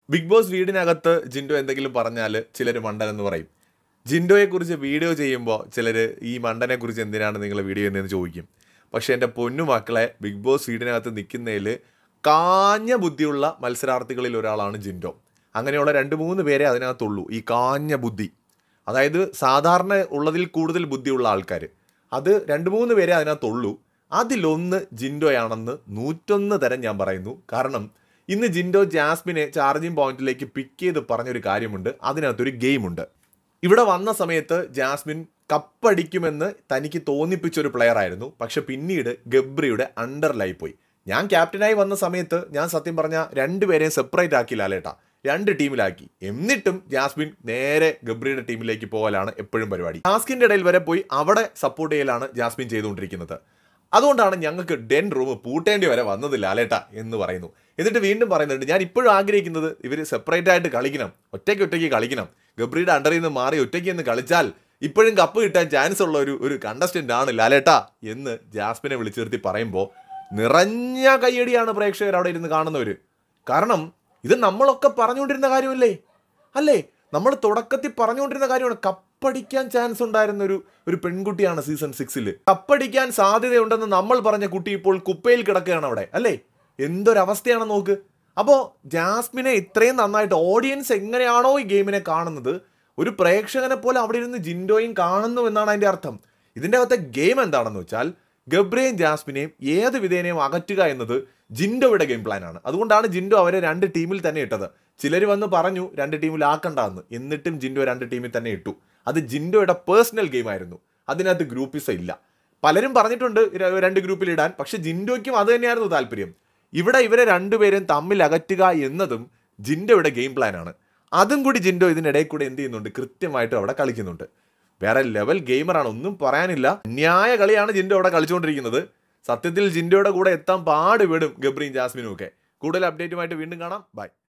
Big boss വീടിനകത്ത് ജിൻഡോ എന്തെങ്കിലും പറഞ്ഞാൽ ചിലർ മണ്ടൻ എന്ന് പറയും. ജിൻഡോയെക്കുറിച്ച് വീഡിയോ ചെയ്യുമ്പോൾ ചിലർ ഈ മണ്ടനെക്കുറിച്ച് എന്തിനാണ് നിങ്ങൾ വീഡിയോ ചെയ്യുന്നതെന്ന് ചോദിക്കും. പക്ഷേ എൻ്റെ പൊന്നു മക്കളെ, ബിഗ് ബോസ് വീടിനകത്ത് നിൽക്കുന്നതിൽ കാഞ്ഞ ബുദ്ധിയുള്ള മത്സരാർത്ഥികളിൽ ഒരാളാണ് ജിൻഡോ. അങ്ങനെയുള്ള 2-3 പേരെ അതിനകത്തുള്ളൂ ഈ കാഞ്ഞ ബുദ്ധി. അതായത് സാധാരണ ഉള്ളതിൽ കൂടുതൽ ബുദ്ധിയുള്ള ആൾക്കാർ, അത് 2-3 പേരെ അതിനകത്തുള്ളൂ. അതിലൊന്ന് ജിൻഡോയാണെന്ന് 101 തരം ഞാൻ പറയുന്നു. കാരണം ഇന്ന് ജിൻഡോ ജാസ്മിനെ ചാർജിങ് പോയിന്റിലേക്ക് പിക്ക് ചെയ്ത് പറഞ്ഞൊരു കാര്യമുണ്ട്. അതിനകത്തൊരു ഗെയിമുണ്ട്. ഇവിടെ വന്ന സമയത്ത് ജാസ്മിൻ കപ്പടിക്കുമെന്ന് തനിക്ക് തോന്നിപ്പിച്ചൊരു പ്ലെയർ ആയിരുന്നു. പക്ഷെ പിന്നീട് ഗബ്രിയുടെ അണ്ടറിലായി പോയി. ഞാൻ ക്യാപ്റ്റനായി വന്ന സമയത്ത് ഞാൻ സത്യം പറഞ്ഞാൽ 2 പേരെയും സെപ്പറേറ്റ് ആക്കി ലാലേട്ടാ, 2 ടീമിലാക്കി. എന്നിട്ടും ജാസ്മിൻ നേരെ ഗബ്രിയുടെ ടീമിലേക്ക് പോകലാണ് എപ്പോഴും പരിപാടി. ടാസ്കിൻ്റെ ഇടയിൽ വരെ പോയി അവിടെ സപ്പോർട്ട് ചെയ്യലാണ് ജാസ്മിൻ ചെയ്തുകൊണ്ടിരിക്കുന്നത്. അതുകൊണ്ടാണ് ഞങ്ങൾക്ക് ഡെൻ റൂം പൂട്ടേണ്ടി വരെ വന്നത് ലാലേട്ട എന്ന് പറയുന്നു. എന്നിട്ട് വീണ്ടും പറയുന്നുണ്ട്, ഞാൻ ഇപ്പോഴും ആഗ്രഹിക്കുന്നത് ഇവർ സെപ്പറേറ്റ് ആയിട്ട് കളിക്കണം, ഒറ്റയ്ക്ക് കളിക്കണം. ഗബ്രിയുടെ അണ്ടറിൽ നിന്ന് മാറി ഒറ്റയ്ക്ക് എന്ന് കളിച്ചാൽ ഇപ്പോഴും കപ്പ് കിട്ടാൻ ചാൻസ് ഉള്ള ഒരു കണ്ടസ്റ്റൻ്റ് ആണ് ലാലേട്ട എന്ന് ജാസ്മിനെ വിളിച്ചു നിർത്തി പറയുമ്പോൾ നിറഞ്ഞ കയ്യടിയാണ് പ്രേക്ഷകർ അവിടെ ഇരുന്ന് കാണുന്നവർ. കാരണം ഇത് നമ്മളൊക്കെ പറഞ്ഞുകൊണ്ടിരുന്ന കാര്യമല്ലേ, അല്ലേ? നമ്മൾ തുടക്കത്തിൽ പറഞ്ഞുകൊണ്ടിരുന്ന കാര്യമാണ്. കപ്പടിക്കാൻ ചാൻസ് ഉണ്ടായിരുന്ന ഒരു പെൺകുട്ടിയാണ് സീസൺ 6. കപ്പടിക്കാൻ സാധ്യതയുണ്ടെന്ന് നമ്മൾ പറഞ്ഞ കുട്ടി ഇപ്പോൾ കുപ്പയിൽ കിടക്കുകയാണ് അവിടെ, അല്ലേ? എന്തൊരവസ്ഥയാണ് നോക്ക്. അപ്പോൾ ജാസ്മിനെ ഇത്രയും നന്നായിട്ട് ഓഡിയൻസ് എങ്ങനെയാണോ ഈ ഗെയിമിനെ കാണുന്നത്, ഒരു പ്രേക്ഷകനെ പോലെ അവിടെ ഇരുന്ന് ജിൻഡോയും കാണുന്നു എന്നാണ് അതിൻ്റെ അർത്ഥം. ഇതിൻ്റെ അകത്തെ ഗെയിം എന്താണെന്ന് വെച്ചാൽ ഗബ്രിയെയും ജാസ്മിനെയും ഏത് വിധേനയും അകറ്റുക എന്നത് ജിൻഡോയുടെ ഗെയിം പ്ലാനാണ്. അതുകൊണ്ടാണ് ജിൻഡോ അവരെ 2 ടീമിൽ തന്നെ ഇട്ടത്. ചിലർ വന്ന് പറഞ്ഞു 2 ടീമിലാക്കണ്ടെന്ന്, എന്നിട്ടും ജിൻഡോ 2 ടീമിൽ തന്നെ ഇട്ടു. അത് ജിൻഡോയുടെ പേഴ്സണൽ ഗെയിമായിരുന്നു. അതിനകത്ത് ഗ്രൂപ്പിസം ഇല്ല. പലരും പറഞ്ഞിട്ടുണ്ട് 2 ഗ്രൂപ്പിൽ ഇടാൻ, പക്ഷെ ജിൻഡോയ്ക്കും അത് തന്നെയായിരുന്നു താല്പര്യം. ഇവിടെ ഇവരെ 2 പേരും തമ്മിൽ അകറ്റുക എന്നതും ജിൻഡോയുടെ ഗെയിം പ്ലാനാണ്. അതും കൂടി ജിൻഡോ ഇതിനിടയിൽ കൂടെ എന്ത് ചെയ്യുന്നുണ്ട്, കൃത്യമായിട്ടും അവിടെ കളിക്കുന്നുണ്ട്. വേറെ ലെവൽ ഗെയിമറാണ്, ഒന്നും പറയാനില്ല. ന്യായ കളിയാണ് ജിൻഡോ അവിടെ കളിച്ചുകൊണ്ടിരിക്കുന്നത്. സത്യത്തിൽ ജിൻഡോയുടെ കൂടെ എത്താൻ പാടുപെടും ഗബ്രിയും ജാസ്മിനും ഒക്കെ. കൂടുതൽ അപ്ഡേറ്റുമായിട്ട് വീണ്ടും കാണാം. ബൈ.